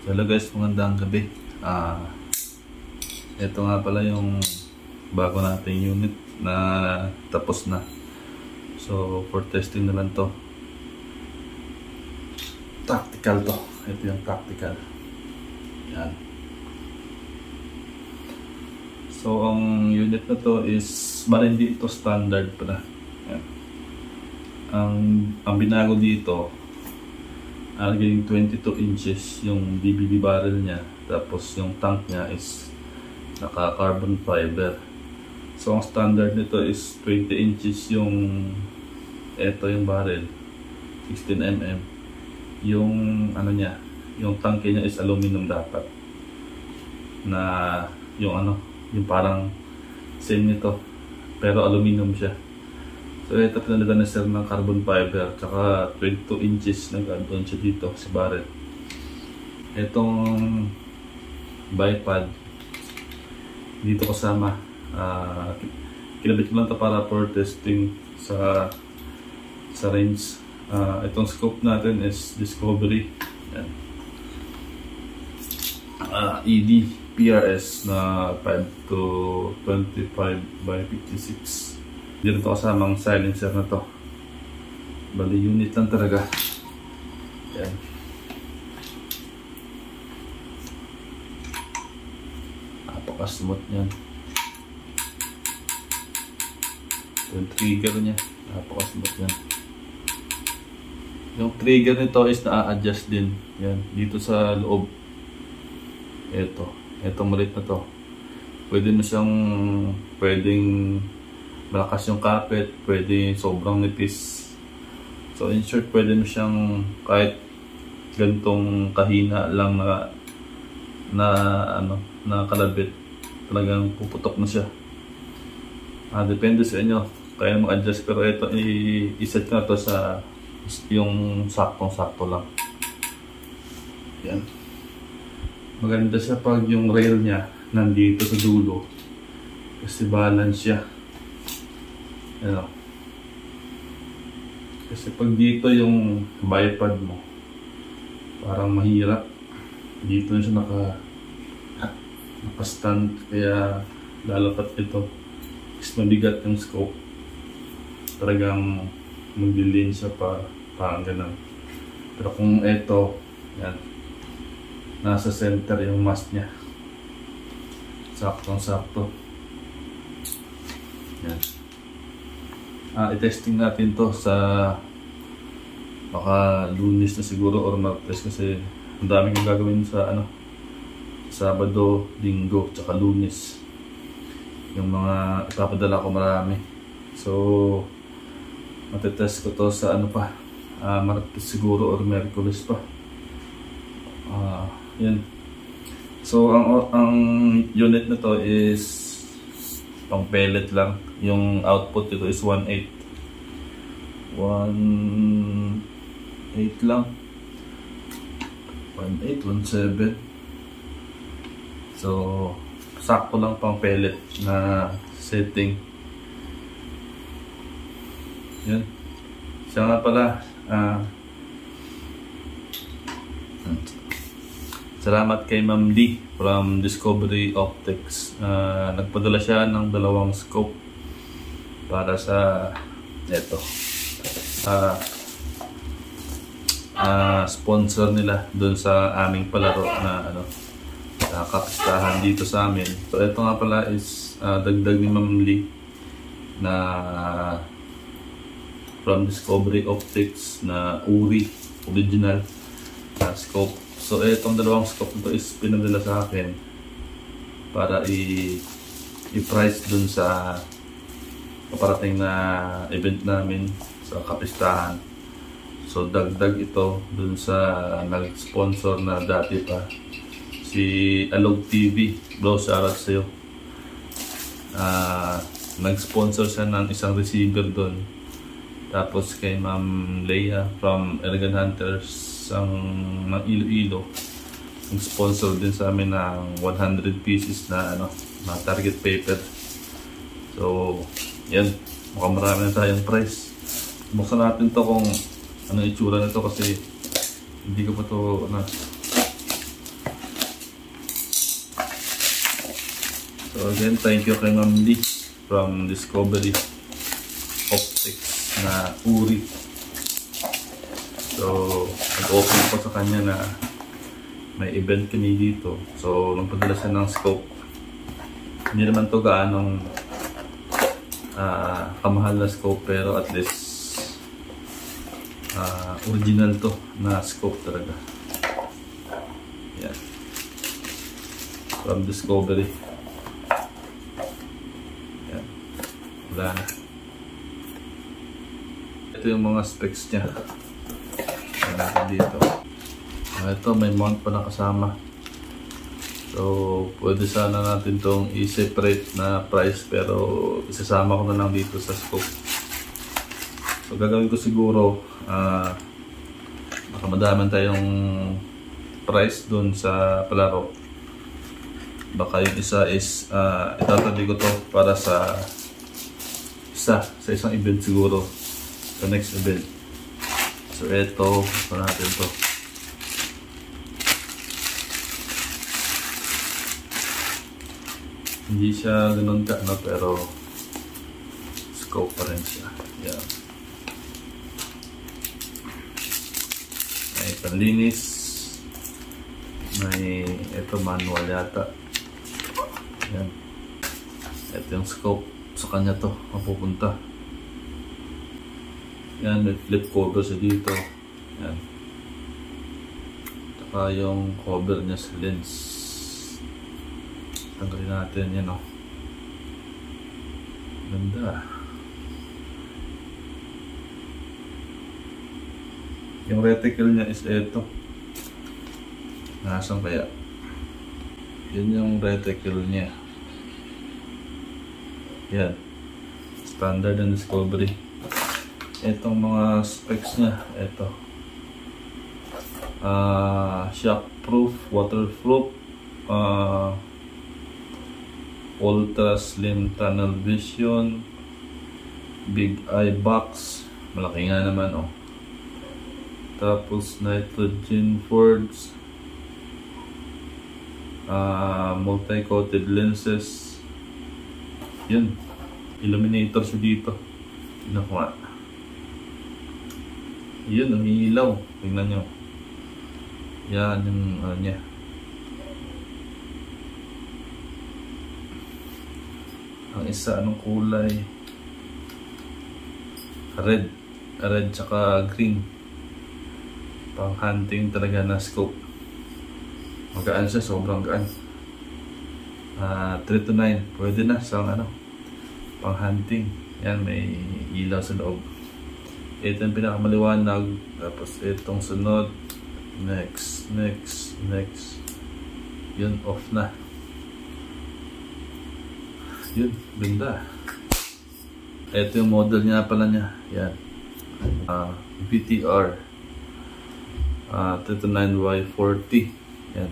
Hello guys, magandang gabi. Ito nga pala yung bago nating unit na tapos na. So for testing na lang to. Tactical to. Ito yung tactical. Yan. So ang unit na to is hindi ito standard pala. Yan. Ang binago dito, naging 22 inches yung BBB barrel niya, tapos yung tank niya is naka carbon fiber. So ang standard nito is 20 inches yung yung barrel, 16 mm. Yung niya, yung tank niya is aluminum dapat, na yung yung parang same nito pero aluminum siya. So ito pinalitan na sir ng carbon fiber, tsaka 22 inches nag-add-on siya dito sa barrel. Itong bipod dito kasama, kinabit ko lang ito para for testing sa range. Itong scope natin is Discovery. Yan. ED PRS na 5 to 25 by 56. Dito kasamang silencer na to. Bali unit lang talaga. Yan. Napaka-smooth niyan. Yung trigger niya, napaka-smooth niyan. Yung trigger nito is na-adjust din. Yan, dito sa loob. Ito maliit na to. Pwedeng malakas yung carpet, pwede sobrang nipis. So in short, pwede mo siyang kahit gantong kahina lang na kalabit, talagang puputok na siya. Depende sa inyo, kaya mag-adjust, pero ito i-set na to sa yung saktong-sakto lang. Yan. Maganda siya pag yung rail niya nandito sa dulo, kasi balance siya. Kasi pag dito yung bipod mo, parang mahirap. Dito na siya naka-stand, kaya lalapat ito. Is mabigat yung scope. Talagang magdilin siya parang ganun. Pero kung ito, yan, nasa center yung mast niya. Saktong-sakto. Yan. I-testing natin to sa baka Lunes na siguro or Martes, kasi ang daming gagawin sa Sabado, Linggo, tsaka Lunes. Yung mga ipapadala ko marami. So matetest ko to sa Martes siguro or Merkulis pa. Yan. So ang unit na to is pang pellet lang. Yung output dito is 1.8 lang, 1.7. So sakto lang pang pellet na setting. Yan. Siya nga pala, salamat kay Ma'am D from Discovery Optics. Nagpadala siya ng 2 scope para sa sponsor nila doon sa aming palaro na kapistahan dito sa amin. So ito nga pala is dagdag ni Ma'am Lee na from Discovery Optics na original scope. So itong 2 scope nito is pinadala sa akin para i-price dun sa paparating na event namin sa kapistahan. So dagdag ito dun sa nag-sponsor na dati pa, si Alog TV. Bro, shoutout sa'yo. Nag-sponsor siya ng isang receiver dun. Tapos kay Ma'am Leia from Elegant Hunters ang Iloilo, ang sponsor din sa amin ng 100 pieces na target paper. So yan, mukhang marami na tayong price. Buksan natin to kung ano itsura nito, kasi hindi ko pa to So again, thank you kay Ma'am Lee from Discovery Optics na Uri. So nag-open ko sa kanya na may event kami dito. So nagpadala siya ng scope. Hindi naman to gaanong kamahal na scope, pero at least original to na scope talaga. Yan. From Discovery. Yan. Wala na. Ito yung mga specs niya. Yan dito. Ito may mount pa na kasama. So pwede sana natin tong i-separate na price, pero isasama ko na lang dito sa scope. So gagawin ko siguro baka madaman tayong price dun sa palaro. Baka yung isa is itatabi ko to para sa isang event siguro, sa next event. So ito, ito natin to. Hindi siya ganun ka, no? Pero scope pa rin siya. Yan. May panlinis. May ito manual yata. Yan. Ito yung scope. Sa kanya to mapupunta. Yan, may flip cover siya dito. Yan. Saka yung cover niya sa lens. Tanggalin natin yan, o. Ganda. Yung reticle niya is ito. Nasaan kaya? Yan yung reticle niya. Yan. Standard and Discovery. Itong mga specs niya. Ito. Shockproof, waterproof, ultra slim tunnel vision, big eye box, malaki nga naman, oh. Tapos nitrogen forge, multi-coated lenses. Yun, illuminator siya dito. Tignan ko nga. Yun, umiilaw. Tingnan nyo. Yan yung niya. Ang isa, anong kulay? Red. Red tsaka green. Pang hunting talaga na scope. Magaan siya, sobrang gaan. 3 to 9. Pwede na sa pang hunting. Yan, may ilaw sa loob. Ito yung pinakamaliwanag. Tapos itong sunod. Next. Yun, off na. Yun, ganda. Ito yung model niya pala niya. Yan. VTR 39Y40. Yan.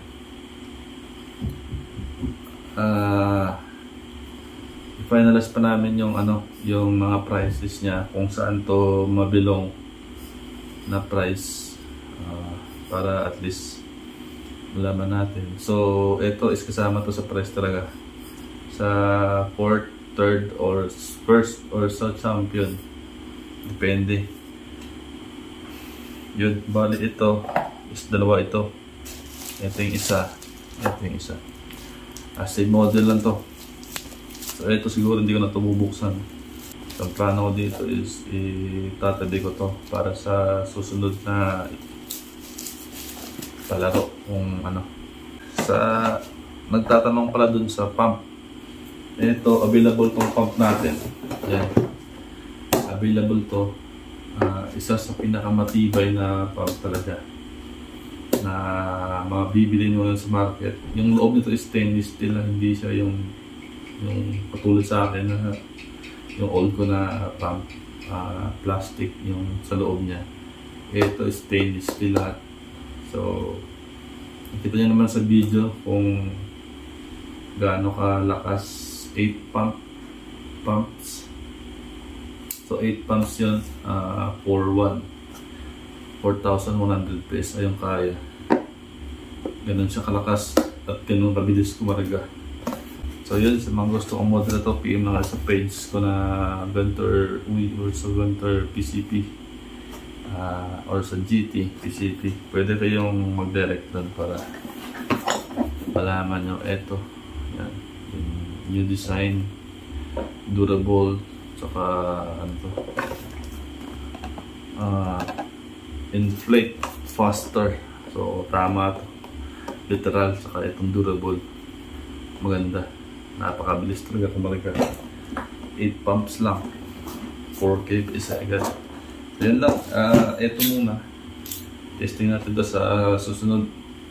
I-finalize pa namin yung yung mga prices niya, kung saan to mabilong na price, para at least malaman natin. So ito is kasama to sa price talaga. Sa 4th, 3rd, or 1st, or sa champion. Depende. Yun, bali ito is dalawa ito. Ito yung isa. Ito yung isa. Same model lang to. So ito siguro hindi ko na ito bubuksan. So ang plano ko dito is itatabi ko to para sa susunod na palaro. Kung sa nagtatanong pala dun sa pump. Ito, available tong pump natin. Yan. Available to. Isa sa pinakamatibay na pump talaga na mabibili nyo sa market. Yung loob nito is stainless steel, hindi siya yung patulad sa akin na yung old ko na pump, plastic yung sa loob niya. Ito is stainless steel lahat. So kita nyo naman sa video kung gaano kalakas 8 pumps. So 8 pumps yun, 4,100 pesos ayun kaya. Ganun siya kalakas at ganun kabilis kumarga. So yun, sa mga gusto kong model na to, PM na sa page ko na Gunter Uy or sa Gunter PCP or sa GT PCP. Pwede kayong mag-direct doon para malaman nyo. Eto, yan, yung new design, durable, saka ano to, inflate faster. So tama to, literal, saka itong durable, maganda, napakabilis talaga kumalaga. 8 pumps lang, 4K isa agad. So yun lang, ito muna, testing natin to sa susunod.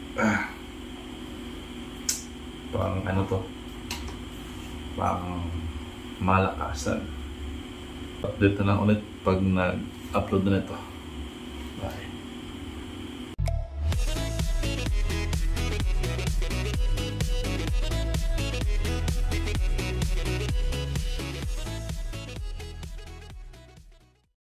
Pang ano to, pang malakasan. Update na lang ulit pag nag-upload na ito.